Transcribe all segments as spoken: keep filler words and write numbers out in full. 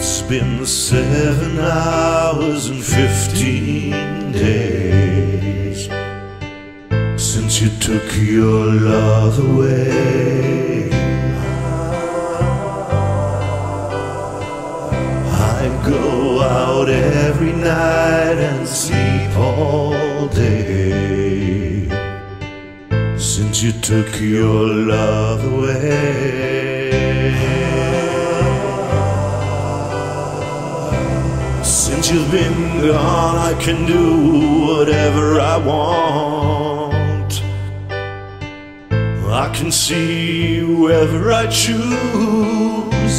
It's been seven hours and fifteen days since you took your love away. I go out every night and sleep all day since you took your love away. Since you've been gone, I can do whatever I want. I can see whoever I choose.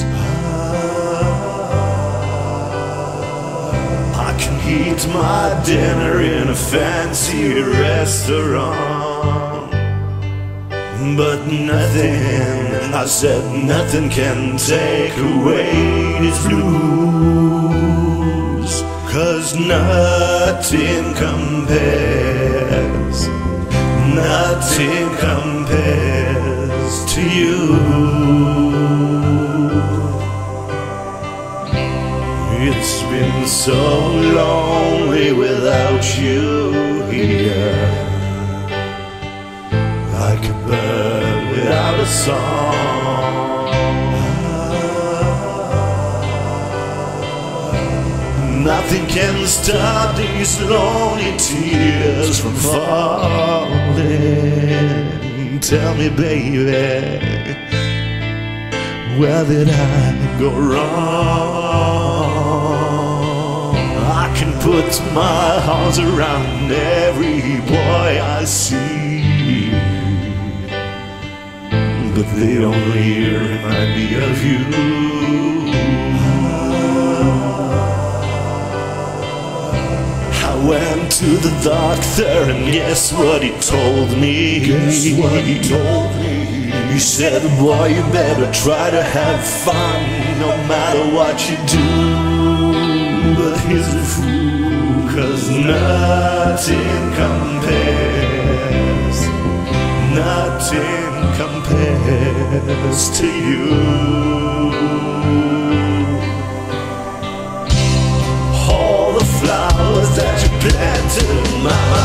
I can eat my dinner in a fancy restaurant, but nothing, I said nothing can take away these blues. 'Cause nothing compares, nothing compares to you. It's been so lonely without you here. Like a bird without a song. Nothing can stop these lonely tears from falling. Tell me, baby, where did I go wrong? I can put my arms around every boy I see, but they only remind me of you. I went to the doctor and guess what he told me? Guess what he told me? He said, boy, you better try to have fun no matter what you do. But he's a fool, 'cause nothing compares, nothing compares to you. Flowers that you planted in my